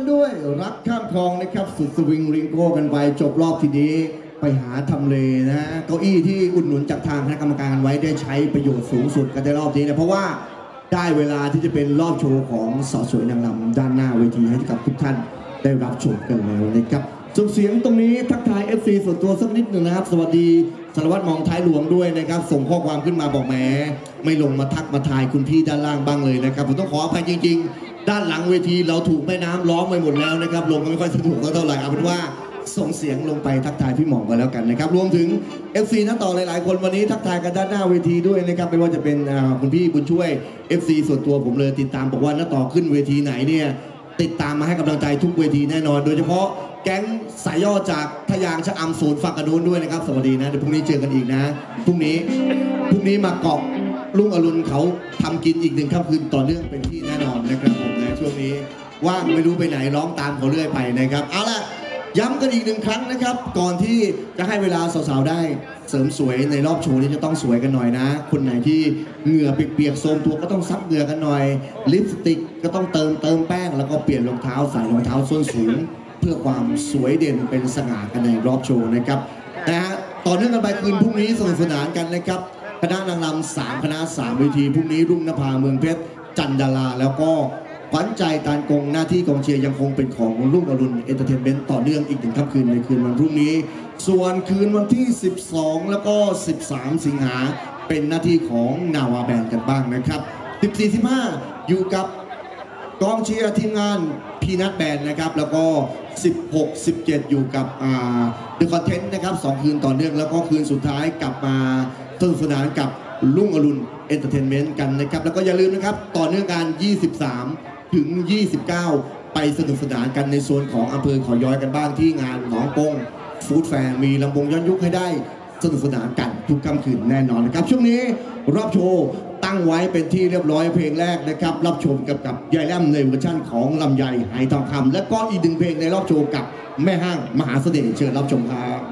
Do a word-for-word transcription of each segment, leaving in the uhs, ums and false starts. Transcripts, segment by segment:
ด้วยรักข้ามคลองนะครับสุดสวิงริงโก้กันไปจบรอบทีนี้ไปหาทำเลนะเก้าอี้ที่อุดหนุนจากทางคณะกรรมการไว้ได้ใช้ประโยชน์สูงสุดกันในรอบนี้นะเพราะว่าได้เวลาที่จะเป็นรอบโชว์ของสาวสวยนางรำด้านหน้าเวทีให้กับทุกท่านได้รับชมกันแล้วนะครับส่งเสียงตรงนี้ทักทาย เอฟ ซี ส่วนตัวสักนิดหนึ่งนะครับสวัสดีสารวัตรมองท้ายหลวงด้วยนะครับส่งข้อความขึ้นมาบอกแหมไม่ลงมาทักมาทายคุณพี่ด้านล่างบ้างเลยนะครับผมต้องขออภัยจริงๆด้านหลังเวทีเราถูกแม่น้ำล้อมไปหมดแล้วนะครับลงก็ไม่ค่อยสะดวกเท่าไหร่เอาเป็นว่าส่งเสียงลงไปทักทายพี่หม่องกันแล้วกันนะครับรวมถึง เอฟ ซี นักต่อหลายๆคนวันนี้ทักทายกันด้านหน้าเวทีด้วยนะครับไม่ว่าจะเป็นคุณพี่บุญช่วย เอฟ ซี ส่วนตัวผมเลยติดตามบอกว่านักต่อขึ้นเวทีไหนเนี่ยติดตามมาให้กำลังใจทุกเวทีแน่นอนโดยเฉพาะแก๊งสายย่อจากทยางชะอำศูนย์ฝั่งกระโน้นด้วยนะครับสวัสดีนะเดี๋ยวพรุ่งนี้เจอกันอีกนะพรุ่งนี้พรุ่งนี้มาเกาะลุงอรุณเขาทำกินอีกหนึ่งค่ำคืนต่อเนื่องเป็นที่แน่นอนนะครับผมนะช่วงนี้ว่างไม่รู้ไปไหนร้องตามเขาเรื่อยไปนะครับเอาล่ะย้ำกันอีกหนึ่งครั้งนะครับก่อนที่จะให้เวลาสาวๆได้เสริมสวยในรอบโชว์นี้จะต้องสวยกันหน่อยนะคนไหนที่เหงื่อเปียกๆโซมตัวก็ต้องซับเหงื่อกันหน่อยลิปสติกก็ต้องเติมเติมแป้งแล้วก็เปลี่ยนรองเท้าใส่รองเท้าส้นสูงเพื่อความสวยเด่นเป็นสง่ากันในรอบโชว์นะครับนะฮะต่อเนื่องกันไปคืนพรุ่งนี้สนุกสนานกันนะครับคณะนางรำสามคณะสามเวทีพรุ่งนี้รุ่งนภาเมืองเพชรจันดาราแล้วก็ขวัญใจตาลกงหน้าที่กองเชียร์ยังคงเป็นของรุ่งอรุณเอนเตอร์เทนเมนต์ต่อเนื่องอีกหนึ่งค่ำคืนในคืนวันพรุ่งนี้ส่วนคืนวันที่สิบสองแล้วก็สิบสามสิงหาเป็นหน้าที่ของนาวาแบนด์กันบ้างนะครับสิบสี่ สิบห้าอยู่กับกองเชียร์ทีมงานพีนัทแบนด์นะครับแล้วก็สิบหก สิบเจ็ดอยู่กับอ่าเดอะคอนเทนต์นะครับสองคืนต่อเนื่องแล้วก็คืนสุดท้ายกลับมาสนุกสนานกับรุ่งอรุณเอนเตอร์เทนเมนต์กันนะครับแล้วก็อย่าลืมนะครับต่อเนื่องกันยี่สิบสามถึงยี่สิบเก้าไปสนุกสนานกันในโซนของอำเภอเขาย้อยกันบ้างที่งานหนองปงฟู้ดแฟร์มีลำวงย้อนยุคให้ได้สนุกสนานกันทุกค่ำคืนแน่นอนนะครับช่วงนี้รอบโชว์ตั้งไว้เป็นที่เรียบร้อยเพลงแรกนะครับรับชมกับกับยายแล่มในเวอร์ชั่นของลำไยไหทองคำและก็อีกหนึ่งเพลงในรอบโชว์กับแม่ห้างมหาเสน่ห์เชิญรับชมครับ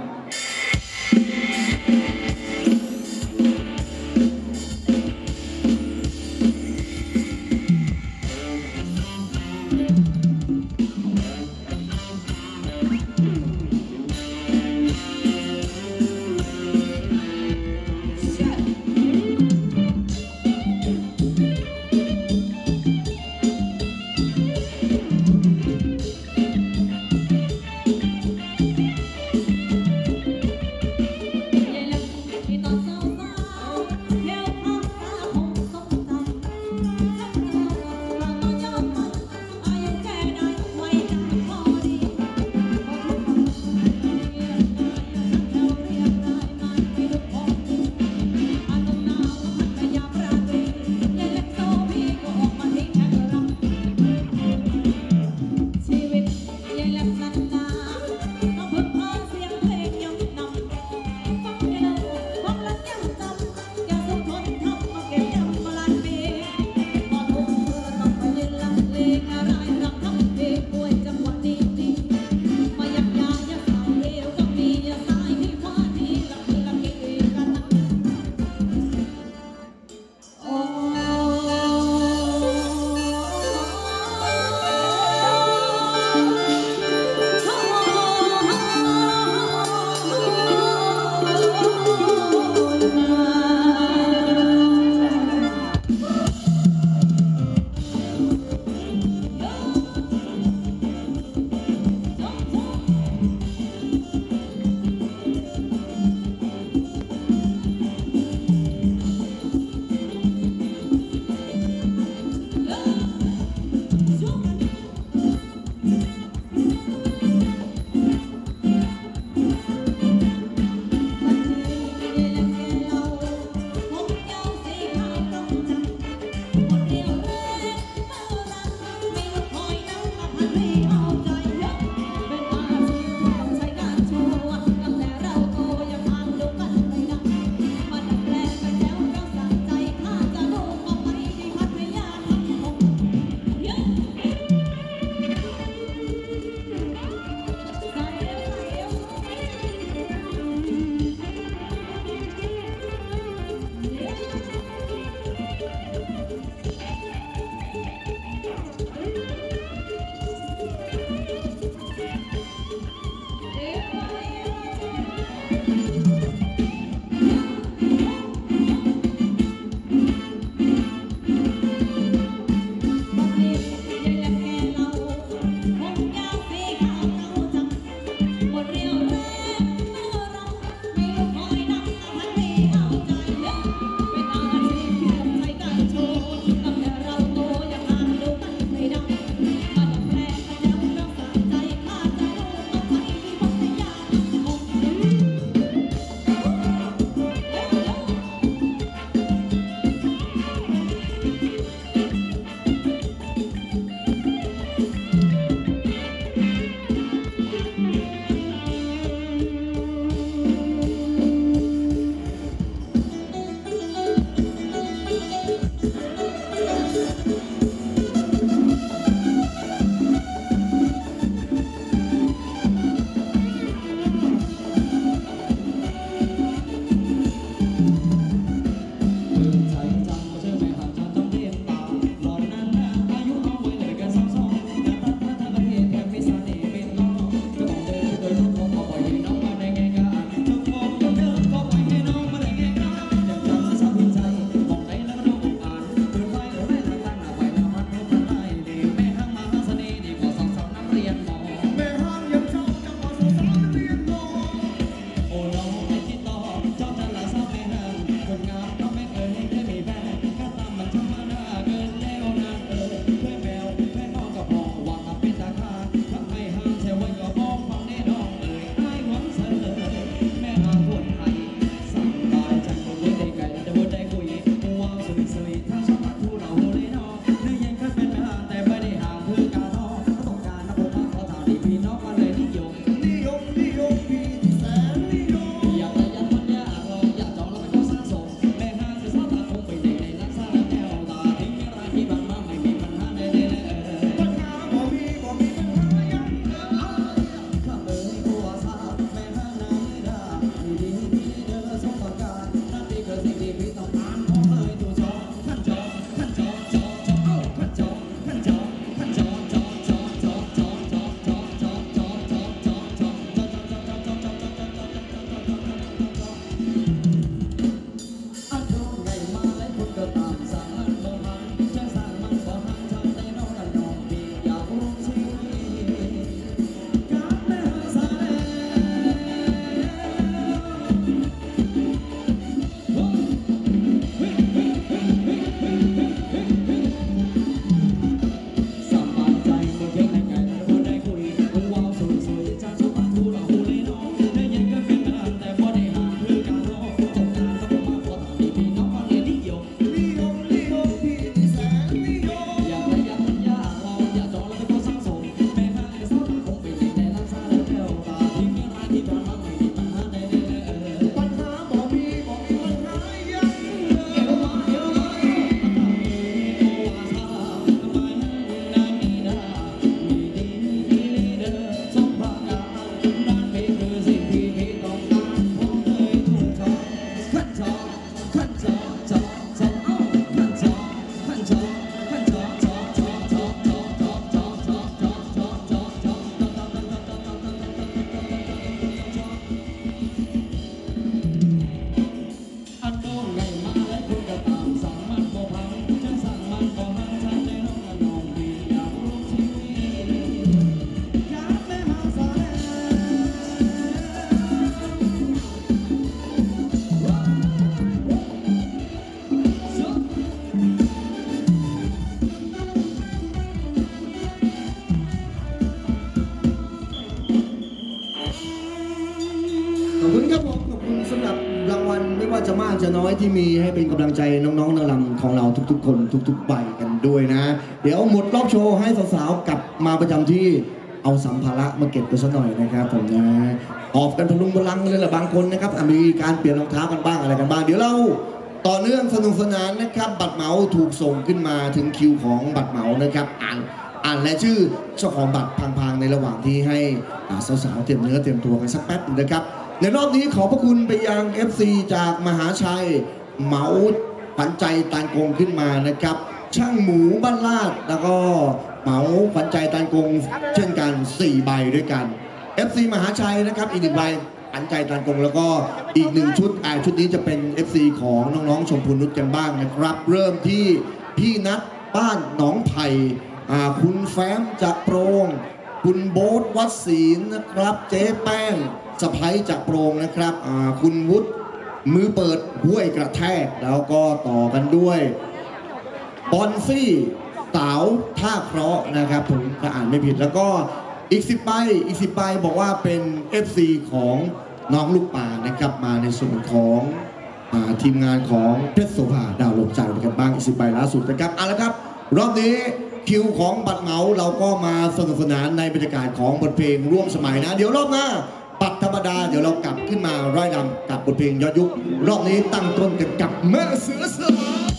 ว่าจะมากจะน้อยที่มีให้เป็นกำลังใจน้องๆนางรำของเราทุกๆคนทุกๆใบกันด้วยนะเดี๋ยวหมดรอบโชว์ให้สาวๆกลับมาประจำที่เอาสัมภาระมาเก็บไปสักหน่อยนะครับผมนะออกกันพลุงพลังเลยแหละบางคนนะครับมีการเปลี่ยนรองเท้ากันบ้างอะไรกันบ้างเดี๋ยวเราต่อเนื่องสนุกสนานนะครับบัตรเหมาถูกส่งขึ้นมาถึงคิวของบัตรเหมานะครับอ่านอ่านและชื่อเจ้าของบัตรพังๆในระหว่างที่ให้สาวๆเตรียมเนื้อเตรียมตัวกันสักแป๊บนะครับในรอบนี้ขอบพระคุณไปยัง เอฟ ซี จากมหาชัยเหมาขวัญใจตานกงขึ้นมานะครับช่างหมูบ้านลาดแล้วก็เหมาขวัญใจตานกงเช่นกันสี่ใบด้วยกัน เอฟ ซี มหาชัยนะครับอีกหนึ่งใบขวัญใจตานกงแล้วก็อีกหนึ่งชุดอ่าชุดนี้จะเป็น เอฟ ซี ของน้องๆชมพูนุชกันบ้างนะครับเริ่มที่พี่นัทบ้านหนองไผ่คุณแฟ้มจากโปรงคุณโบ๊ทวัดศีลนะครับเจ๊แป้งสะพ้ยจากโปรงนะครับคุณวุฒิมือเปิดห้วยกระแทกแล้วก็ต่อกันด้วยบอนซี่สาวท่าเคราะห์นะครับผมถ้าอ่านไม่ผิดแล้วก็อีกสิบใบอีกสิบใบบอกว่าเป็น เอฟ ซี ของน้องลูกป่านะครับมาในส่วนของทีมงานของเพชรโสภาดาวลมใจกันบ้างอีกสิบใบล่าสุดนะครับเอาละครับรอบนี้คิวของบัตรเหมาเราก็มาสนุกสนานในบรรยากาศของบทเพลงร่วมสมัยนะเดี๋ยวรอบหน้าบัตรธรรมดาเดี๋ยวเรากลับขึ้นมาร้อยรำกับบทเพลงย้อนยุครอบนี้ตั้งต้นกันกับแม่เสือสวรรค์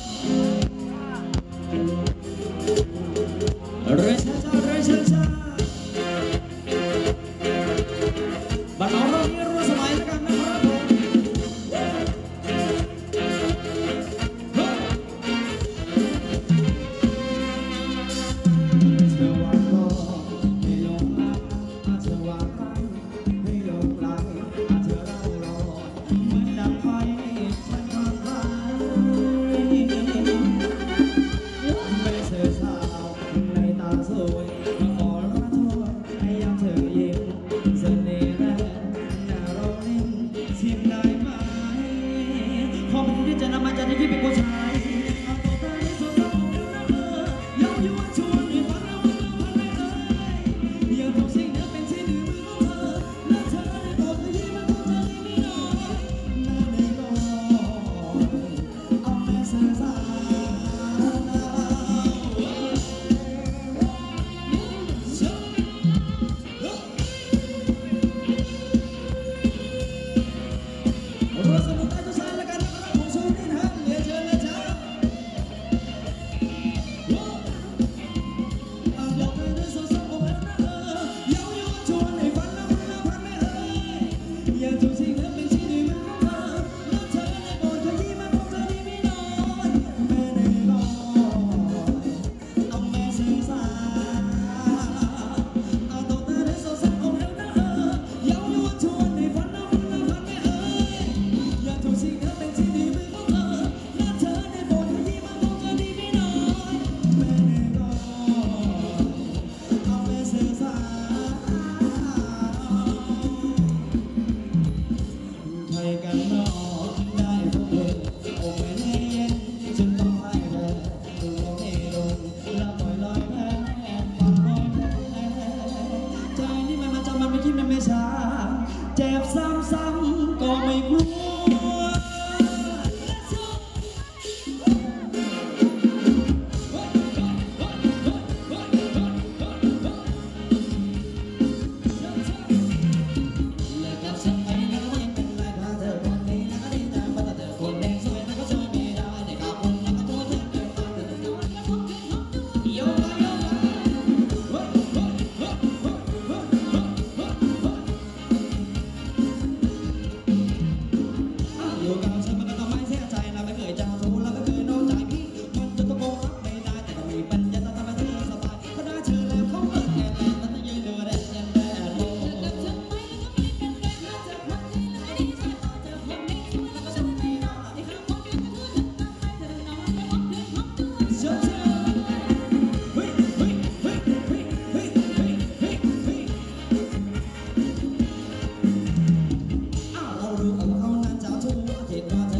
เรชาชาเรชาชาบัตรเหมารอบนี้ร่วมสมัยแล้วกันนะครับผมเจ็บซ้ำๆก็ไม่กลัวเ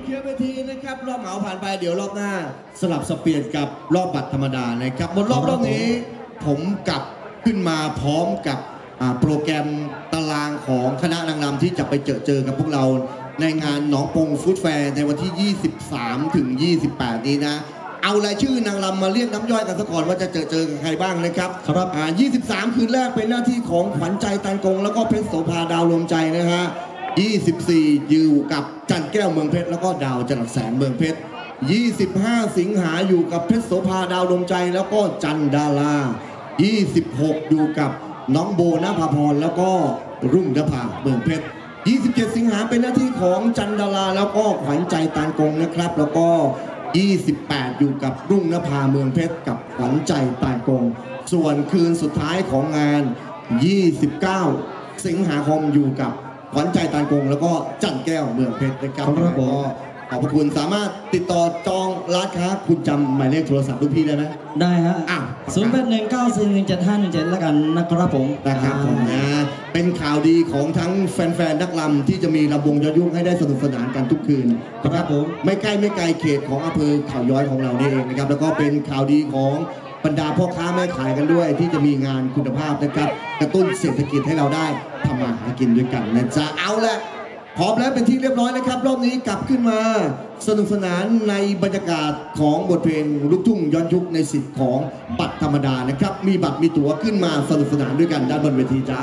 เคลียร์เวทีนะครับรอบเหมาผ่านไปเดี๋ยวรอบหน้าสลับสเปลี่ยนกับรอบบัตรธรรมดานะครับบนรอบรอบนี้ผมกลับขึ้นมาพร้อมกับโปรแกรมตารางของคณะนางรำที่จะไปเจอเจอกับพวกเราในงานหนองปงฟู้ดแฟร์ในวันที่ยี่สิบสามถึงยี่สิบแปดนี้นะเอารายชื่อนางรำมาเรียกน้ำย่อยกันซะก่อนว่าจะเจอเจอกับใครบ้างนะครับครับอ่ายี่สิบสามคืนแรกเป็นหน้าที่ของขวัญใจตันกงแล้วก็เพชรโสภาดาวรวมใจนะฮะยี่สิบสี่อยู่กับจันแก้วเมืองเพชรแล้วก็ดาวจรัสแสงเมืองเพชรยี่สิบห้าสิงหาอยู่กับเพชรโสภาดาวรวมใจแล้วก็จันดารายี่สิบหกอยู่กับน้องโบนภาพรแล้วก็รุ่งนภาเมืองเพชรยี่สิบเจ็ดสิงหาเป็นหน้าที่ของจันดาราแล้วก็ขวัญใจตานกงนะครับแล้วก็ยี่สิบแปดอยู่กับรุ่งนภาเมืองเพชรกับขวัญใจตานกงส่วนคืนสุดท้ายของงานยี่สิบเก้าสิงหาคมอยู่กับขวัญใจตานกงแล้วก็จันแก้วเมืองเพชรนะครับแล้วก็ขอบคุณสามารถติดต่อจองร้านค้าคุณจำหมายเลขโทรศัพท์ลูกพี่ได้ไหมได้ฮะอ่ะศูนย์แปดหนึ่งเก้าสี่หนึ่งเจ็ดห้าหนึ่งเจ็ดแล้วกันนะครับผมนะครับผมนะเป็นข่าวดีของทั้งแฟนๆนักรำที่จะมีลำวงย้อนยุคให้ได้สนุกสนานกันทุกคืนครับผมไม่ใกล้ไม่ไกลเขตของอำเภอเขาย้อยของเรานี่เองนะครับแล้วก็เป็นข่าวดีของบรรดาพ่อค้าแม่ขายกันด้วยที่จะมีงานคุณภาพนะครับกระตุ้นเศรษฐกิจให้เราได้ทำมาหากินด้วยกันนะจ๊ะเอาละพร้อมแล้วเป็นที่เรียบร้อยนะครับรอบนี้กลับขึ้นมาสนุกสนานในบรรยากาศของบทเพลงลูกทุ่งย้อนยุคในสิทธิ์ของบัตรธรรมดานะครับมีบัตรมีตั๋วขึ้นมาสนุกสนานด้วยกันด้านบนเวทีจ้า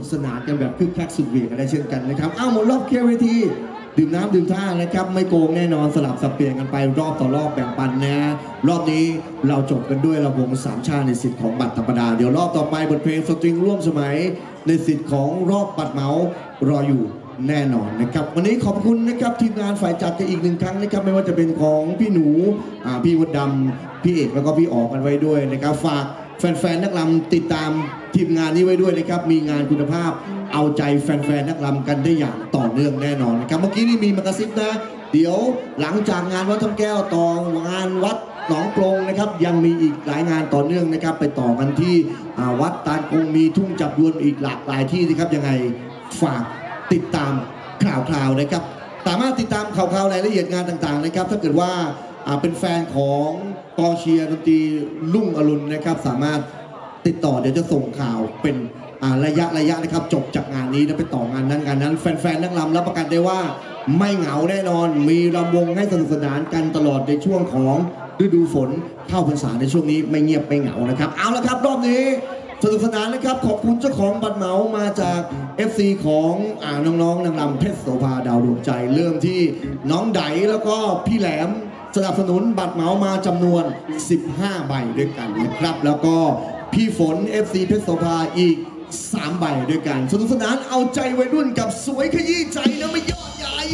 สนานกันแบบคึกคักสุดเหวี่ยงกันได้เช่นกันนะครับอ้าวหมดรอบเคลียร์เวทีดื่มน้ำดื่มท่านะครับไม่โกงแน่นอนสลับสับเปลี่ยนกันไปรอบต่อรอบแบ่งปันนะรอบนี้เราจบกันด้วยระวงสามชาติในสิทธิ์ของบัตรธรรมดาเดี๋ยวรอบต่อไปบทเพลงสตริงร่วมสมัยในสิทธิ์ของรอบบัตรเหมารออยู่แน่นอนนะครับวันนี้ขอบคุณนะครับทีมงานฝ่ายจัดกันอีกหนึ่งครั้งนะครับไม่ว่าจะเป็นของพี่หนูพี่วัดดำพี่เอกแล้วก็พี่ออกกันไว้ด้วยนะครับฝากแฟนๆนักรำติดตามทีมงานนี้ไว้ด้วยนะครับมีงานคุณภาพเอาใจแฟนๆนักรำกันได้อย่างต่อเนื่องแน่นอนนะครับเมื่อกี้นี่มีมากระซิบนะเดี๋ยวหลังจากงานวัดทำแก้วต่องานวัดหนองปรงนะครับยังมีอีกหลายงานต่อเนื่องนะครับไปต่อกันที่วัดตาลกงมีทุ่งจับยวนอีกหลากหลายที่นะครับยังไงฝากติดตามข่าวคราวนะครับสามารถติดตามข่าวคราวรายละเอียดงานต่างๆนะครับถ้าเกิดว่าเป็นแฟนของกองเชียร์ดนตรีลุ่งอรุณนะครับสามารถติดต่อเดี๋ยวจะส่งข่าวเป็นระยะระยะนะครับจบจากงานนี้แล้วไปต่องานนั้นงานนั้นแฟนๆนักรำรับประกันได้ว่าไม่เหงาแน่นอนมีรำวงให้สนุกสนานกันตลอดในช่วงของฤดูฝนเข้าพรรษาในช่วงนี้ไม่เงียบไม่เหงานะครับเอาละครับรอบนี้สนุกสนานนะครับขอบคุณเจ้าของบัตรเหมามาจาก เอฟ ซี ของอ่าน้องๆนางรำเพชรโสภาดาวดวงใจเริ่มที่น้องไดแล้วก็พี่แหลมสนับสนุนบัตรเหมามาจำนวนสิบห้าใบด้วยกันนะครับแล้วก็พี่ฝน เอฟ ซี เพชรโสภาอีกสามใบด้วยกันสนุกสนานเอาใจวัยรุ่นกับสวยขยี้ใจนะไม่ยอดยาย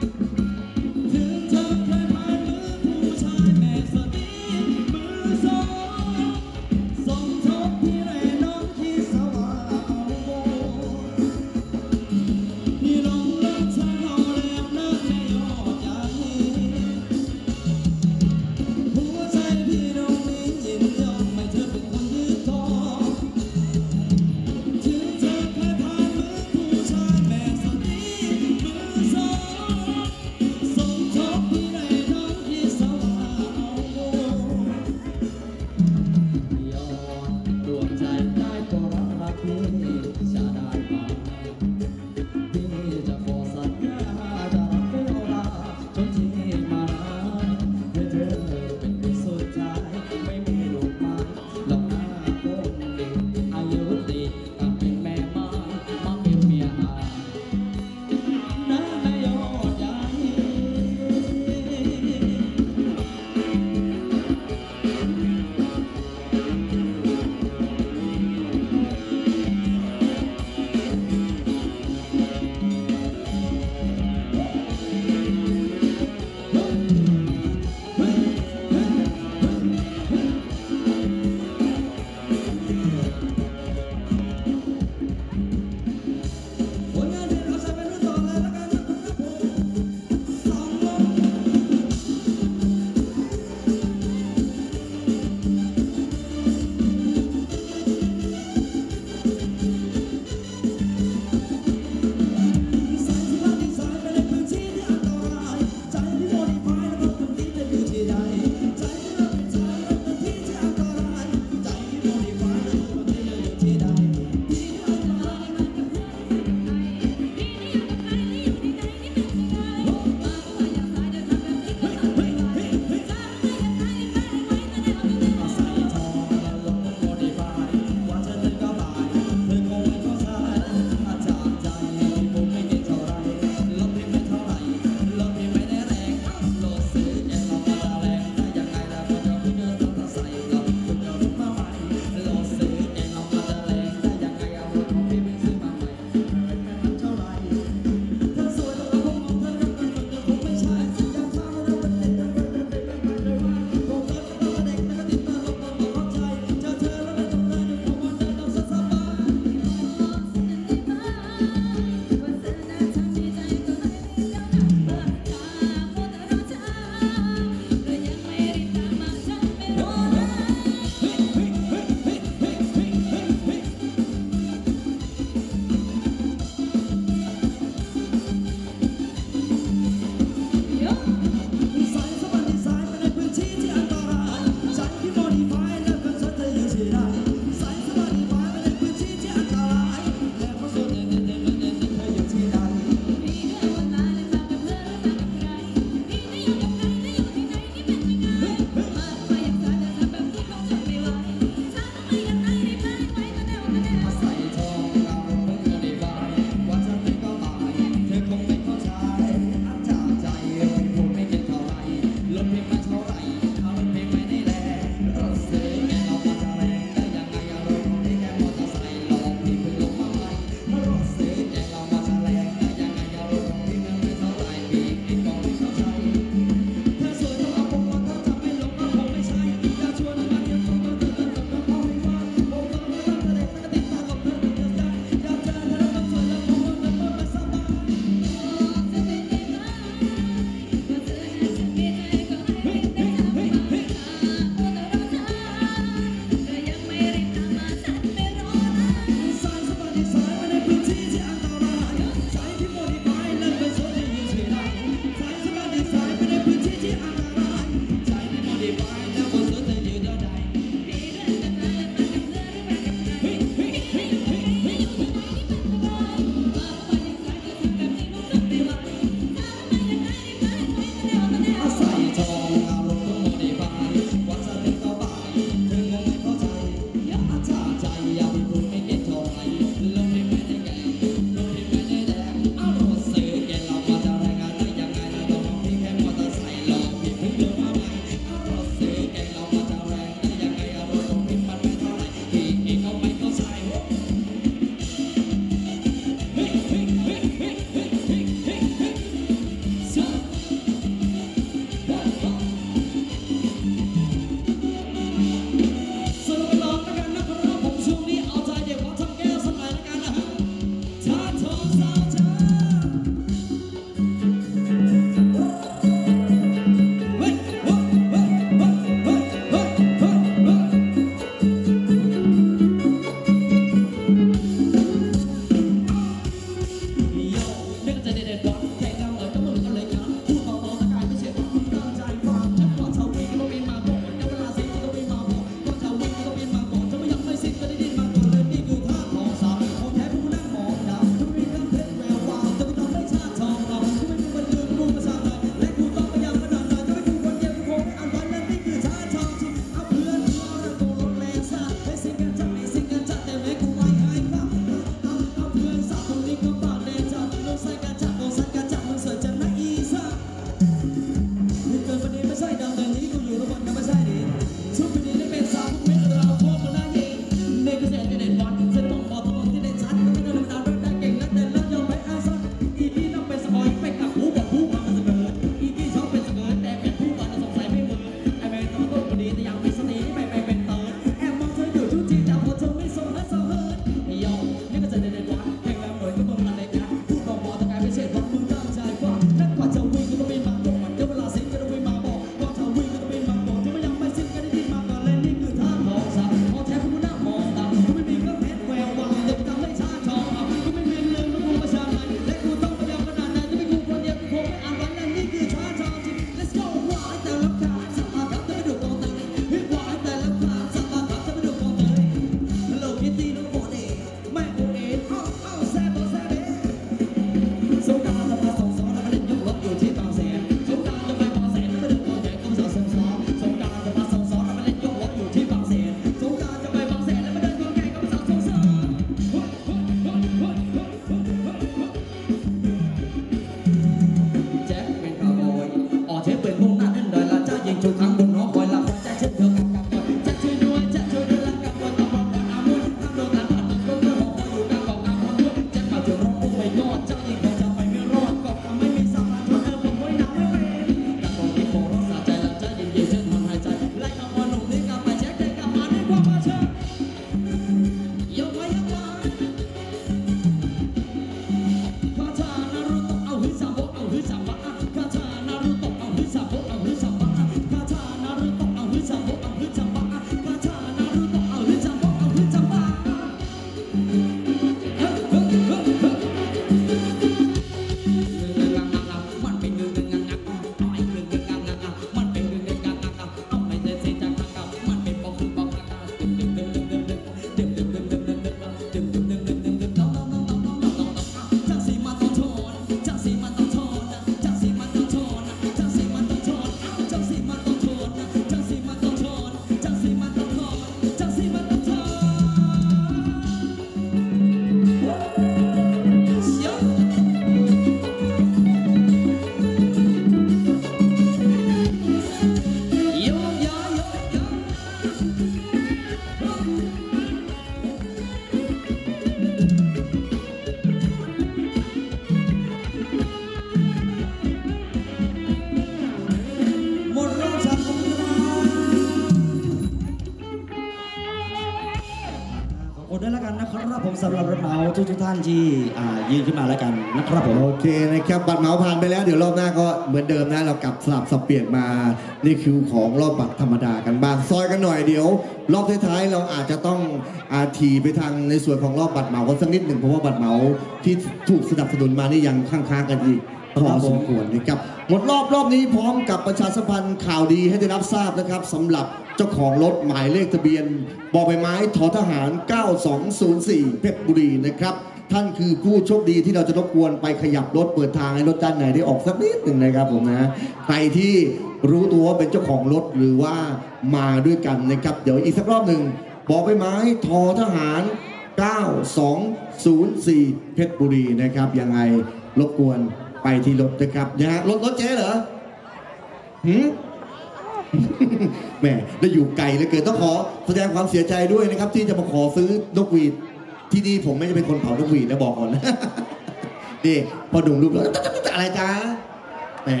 คุณด้วยแล้วกันนะครับผมสำหรับรถเหมาทุกทุกๆท่านที่อ่ายืนขึ้นมาแล้วกันนะครับผมโอเคนะครับบัตรเหมาผ่านไปแล้วเดี๋ยวรอบหน้าก็เหมือนเดิมนะเรากลับสลับสับเปลี่ยนมานี่คิวของรอบบัตรธรรมดากันบ้างซอยกันหน่อยเดี๋ยวรอบท้ายๆเราอาจจะต้องอาทีไปทางในส่วนของรอบบัตรเหมากันสักนิดหนึ่งเพราะว่าบัตรเหมาที่ถูกสนับสนุนมานี่ยังค้างๆกันอีกพอสมควรนะครับหมดรอบรอบนี้พร้อมกับประชาสัมพันธ์ข่าวดีให้ได้รับทราบนะครับสำหรับเจ้าของรถหมายเลขทะเบียนบอใบไม้ททหารเก้าสองศูนย์สี่เพชรบุรีนะครับท่านคือผู้โชคดีที่เราจะรบกวนไปขยับรถเปิดทางให้รถด้านไหนได้ออกสักนิดหนึ่งนะครับผมนะใครที่รู้ตัวว่าเป็นเจ้าของรถหรือว่ามาด้วยกันนะครับเดี๋ยวอีกสักรอบหนึ่งบอใบไม้ททหารเก้าสองศูนย์สี่เพชรบุรีนะครับยังไงรบกวนไปที่รถนะครับนะฮะรถรถเจ๊เหรอหืม แหมได้อยู่ไกลเหลือเกินต้องขอแสดงความเสียใจด้วยนะครับที่จะมาขอซื้อนกหวีดที่นี่ผมไม่ได้เป็นคนเผานกหวีดนะบอกก่อน นี่พอดุงรูปแล้วอะไรจ้าแหม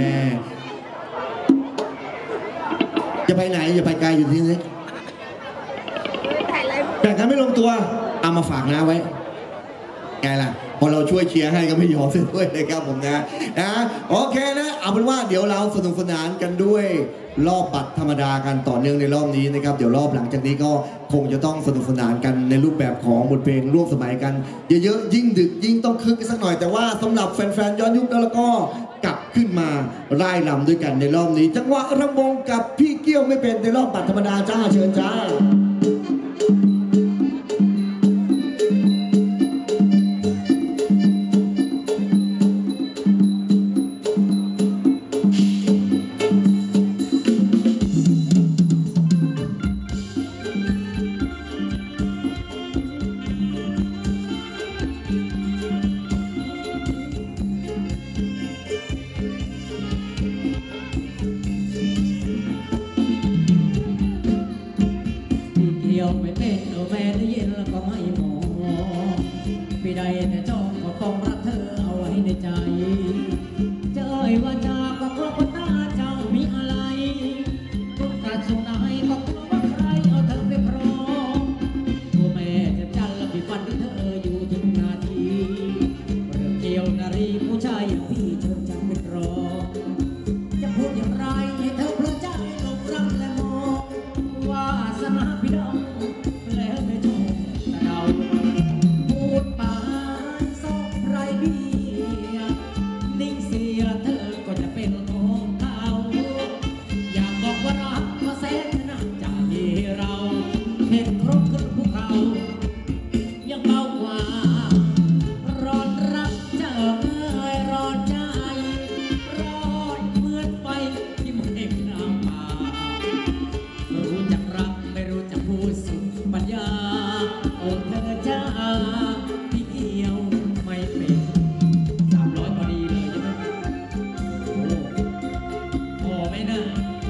จะไปไหนจะไปไกลอยู่ที่นี่แบ่งกันไม่ลงตัวเอามาฝากนะไว้ไงล่ะพอเราช่วยเชียร์ให้ก็ไม่ยอมเสียด้วยนะครับผมนะนะโอเคนะเอาเป็นว่าเดี๋ยวเราสนุกสนานกันด้วยรอบบัตรธรรมดากันต่อเนื่องในรอบนี้นะครับเดี๋ยวรอบหลังจากนี้ก็คงจะต้องสนุกสนานกันในรูปแบบของบทเพลงร่วมสมัยกันเยอะๆยิ่งดึกยิ่งต้องคึกกันสักหน่อยแต่ว่าสำหรับแฟนๆย้อนยุคแล้วก็กลับขึ้นมาร่ายรำด้วยกันในรอบนี้จังหวะรำวงกับพี่เกี้ยวไม่เป็นในรอบบัตรธรรมดาจ้าเชิญจ้าไม่เป็นโอแม่ได้ยินแล้วก็ไม่มองพี่ใดแต่จ้องก็ต้องรักเธอเอาไว้ในใจเจอว่าจาก็เพราะว่าตาเจ้ามีอะไรทุกการส่งนายก็กลัวว่าใครเอาเธอไปครองตัวแม่จะจันและพี่ฟันที่เธออยู่ทุกนาทีเรื่องเกี่ยวนารีผู้ชายอย่างพี่เชิญจังเป็นรองจะพูดอย่างไรให้เธอเพลิดใจหลงรักและมองว่าสนาพี่ดองแล้วไม่จบแต่เราพูดไปสองไรเบียนิ่งเสียเธอก็จะเป็นของเขาอยากบอกว่ารักมาแสนหนักใจเราเห็นครบขึ้นภูเขายังเบากว่าร้อนรักเจอเมื่อยร้อนใจร้อนเหมือนไฟที่มันเอ็กน้ำมารู้จักรักไม่รู้จักพูดสุดปัญญาโอ้เธอจ้าพี่เกี่ยวไม่เป็นสามร้อยพอดีเลยใช่ไหมโอ้พอไหมนะ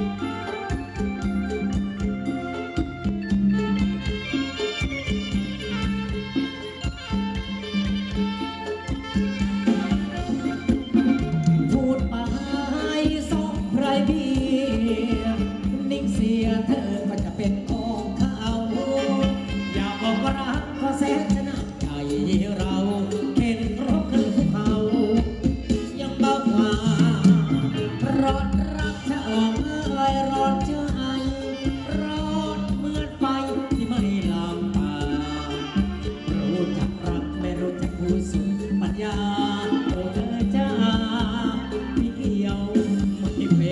พูดไปสองไรเบียนิ่งเสียเธอก็จะเป็นของเขาอยากบอกว่ารักก็แสนจะหนักใจเราเห็นครบครึ่งภูเขายังเบากว่าร้อนรักเธอเมื่อยร้อนใจร้อนเหมือนไฟที่ไม่ลามปานรู้จักรักไม่รู้จักพูดสุดปัญญาโอ้เธอจ้าพี่เกี่ยวไม่เป็น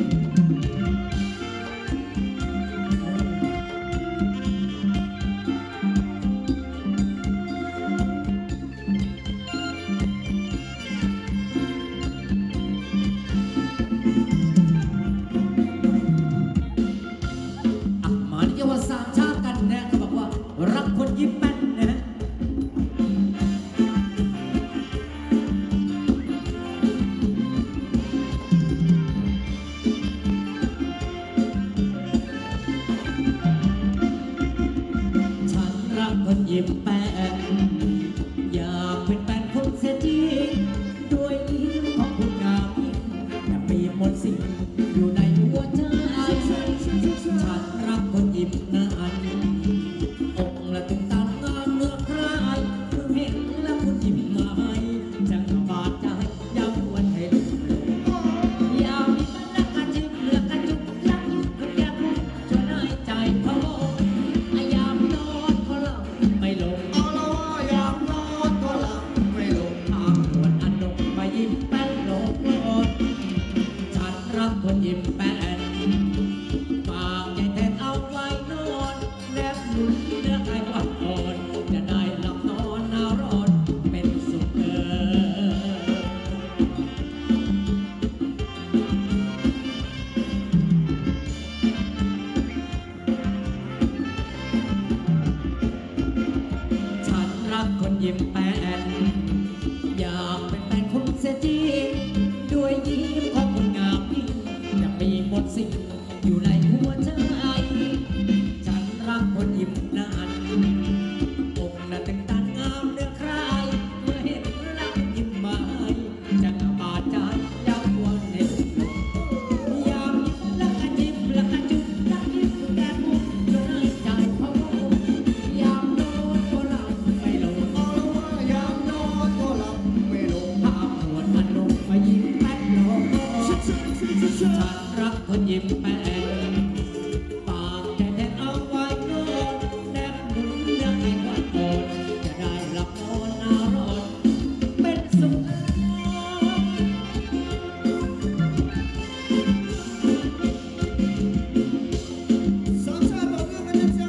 อ่ะมาที่จังหวัดสามชาติกันนะเขาบอกว่ารักคนยิ้มแป้นนะฮะฉันรักคนยิ้มแป้นอยากเป็นแป้นคนเสียทีด้วยยิ้มของคุณงามยิ่งแต่มีมนต์สิ่งอยู่ในหัวใจ ฉันรักคนยิ้มนานอกละตุ้มตามยิ้มแป้นอยากเป็นแฟนคุณเสียจริงด้วยยิ้มของคนงามยิ่งจะมีหมดสิ่งอยู่ในหัวใจฉันรักคนยิ้มนั้นอกน่ะตึงตันงามเนื้อใครเมื่อเห็นรักยิ้มมาจะกระบาดใจยาววันเห็นยามยิ้มแล้วก็ยิ้มแล้วก็จุ๊บรักยิ้มแก้มมุกอยู่ในใจเขายามโดนก็หลับไม่ลงยามนอนก็หลับไม่ลงภาพหวนมันลงมายิ้มแป้นโลฉันรักคนยิ้มแป้นปากแทนเอาไว้ก่อนแนบหนุนเนื้อให้กว่าก่อนจะได้หลับนอนอารอนเป็นสุขสามชาติบอกเรื่องกันนะจ๊ะ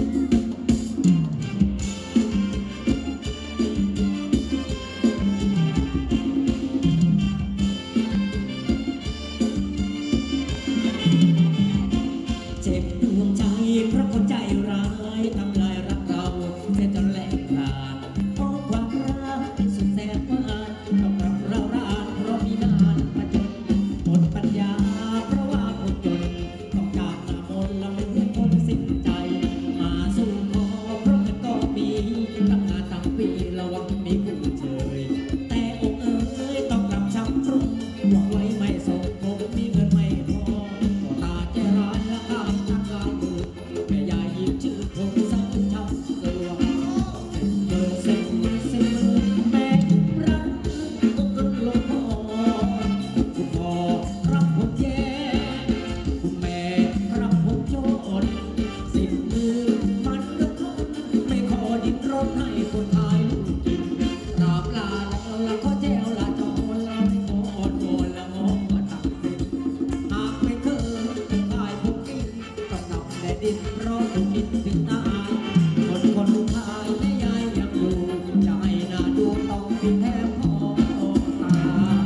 เจ็บดวงใจเพราะคนใจร้ายทำลายรักเราเสียจนแหลกขาดเพราะความรักสุดแสนหวานต้องรับเรารานเพราะมีนานมาจนหมดปัญญาเพราะว่าคนจนต้องจากหน้ามนต์ละเหมือนคนสิ้นใจมาสู่ขอเพราะเงินก็มีตั้งงานตั้งปีระวังมีผู้เชยแต่อกเอ๋ยต้องกลับช้ำรุ่งหวังไว้ไม่สมคงมีเงินไม่พอตาใจร้ายและข้ามทางกลางมือแม่ยายยิ้มชื่อคงสั่งทำเกลือเบอร์เซ็งมือเซ็งมือแม่รักก็กึ่งลงคอคุณพ่อรับผมแย่คุณแม่รับผมโจรสิ้นมือมันก็ทนไม่ขอดิ้นรนให้คนตายลูกกินกราบลาแล้วละขอแจวละจอละไม่ขออ่อนวอนละงอมาตักสิน หากไม่เคยตายผมกินต้องนำแดดดินเพราะถูกกินถึงตายคนคนลูกชายแม่ยายยังอยู่ใจน่าดูต้องพินแทบพอตา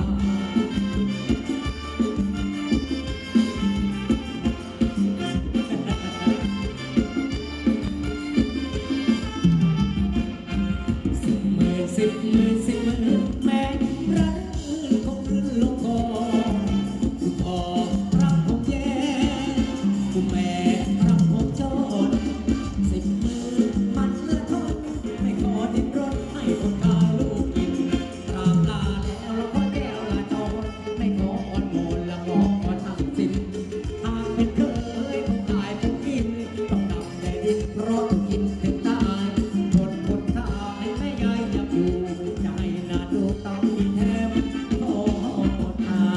สิบหมื่นสิบหมื่นสิบหมื่นแม่รักคงลื่นลงคอ คุณพ่อรับผมแย่คุณแม่รับผมโจรสิบมือมันเลือดทนไม่ขอดิ้นรนให้คนฆ่าลูกกินตราบลาแล้วเราก็แก้วลาจรไม่ขออ่อนโมนละงอขอทำสิ้นหากเป็นเคยคงตายผมกินต้องนำแดดดินเพราะถูกกินถึงตายคนคนฆ่าให้แม่ยายยังอยู่ใจน่าดูต้องมีแทบขอทาน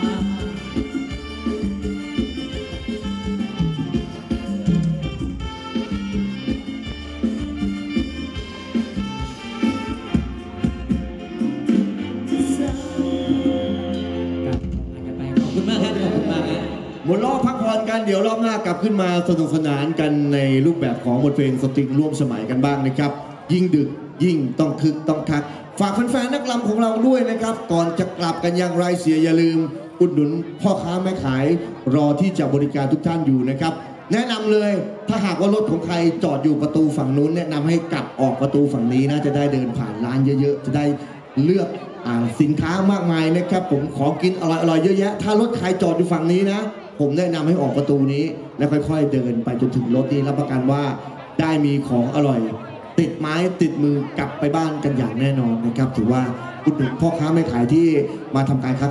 ขอบคุณมากครับ ขอบคุณมากครับหมดรอบพักผ่อนกันเดี๋ยวรอบหน้ากลับขึ้นมาสนุกสนานกันในรูปแบบของบทเพลงสตริงร่วมสมัยกันบ้างนะครับ ยิ่งดึกยิ่งต้องคึกต้องคัก ฝากแฟนๆนักรำของเราด้วยนะครับ ก่อนจะกลับกันอย่างไรเสียอย่าลืม อุดหนุนพ่อค้าแม่ขายรอที่จะบริการทุกท่านอยู่นะครับ แนะนำเลยถ้าหากว่ารถของใครจอดอยู่ประตูฝั่งนู้นแนะนำให้กลับออกประตูฝั่งนี้นะจะได้เดินผ่านร้านเยอะๆจะได้เลือกอ่าสินค้ามากมายนะครับ ผมขอกินอร่อยๆเยอะแยะถ้ารถใครจอดอยู่ฝั่งนี้นะ ผมแนะนำให้ออกประตูนี้แล้วค่อยๆเดินไปจนถึงรถนี้รับประกันว่าได้มีของอร่อย ติดไม้ติดมือกลับไปบ้านกันอย่างแน่นอนนะครับถือว่าอุดหนุนพ่อค้าแม่ขายที่มาทำการค้า